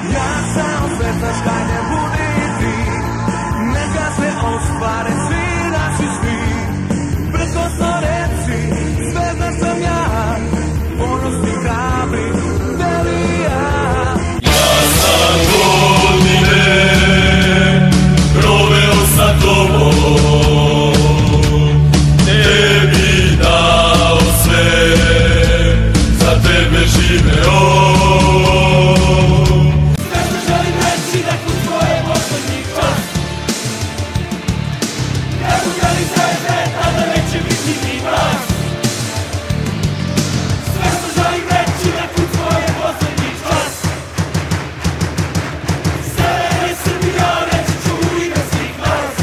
Ja sam svetac, kaj ne budi ti. Neka se ostvare svi naši svi. Prkosno reci, zvezda sam ja, ponosni hrabri Delija. Ja sam godine proveo sa tobom, tebi dao sve, za tebe živeo. Sve što želim reći da kod tvoje poslednji čas. Ne ugali sebe, tada neće biti ni vas. Sve što želim reći da kod tvoje poslednji čas. Severne Srbija, reći ću u ime svih vas.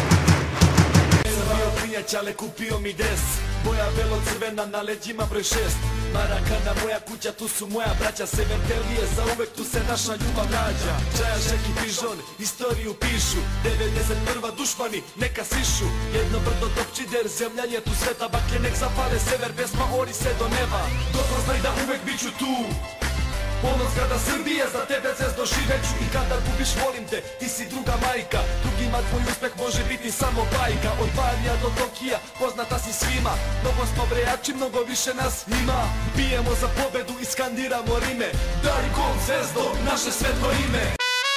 Bio prijatelj, kupio mi des, boja belo-crvena na leđima broj 6. Marakana, moja kuća, tu su moja braća. Sever Delije, zauvek tu se naša ljubav rađa. Čajašek i pižon, istoriju pišu. 91. dušmani, neka sišu. Jedno brdo Topčider, zemlja je tu sveta. Baklje nek zapale sever, pesma ori se do neba. Dobro znaj da uvek bit ću tu. Ponos grada Srbije, za tebe zvezdo živeću. I kada gubiš volim te, ti si druga majka. Drugima tvoj uspeh može biti samo bajka. Od Barija do Tokija, poznata si svima. Mnogo smo brejači, mnogo više nas ima. Bijemo za pobedu i skandiramo rime. Daj gol zvezdo, naše svetlo ime.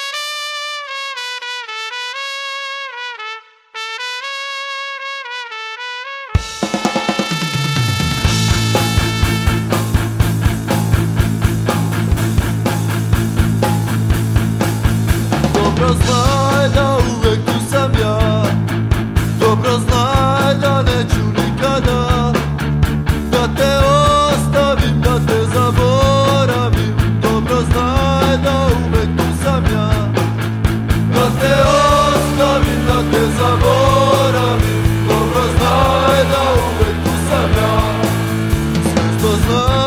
Dobro znaj da uvek tu sam ja. Dobro znaj da neću nikada da te ostavim, da te zaboravim. Dobro znaj da uvek tu sam ja. Da te ostavim, da te zaboravim. Dobro znaj da uvek tu sam ja. Sve što znaj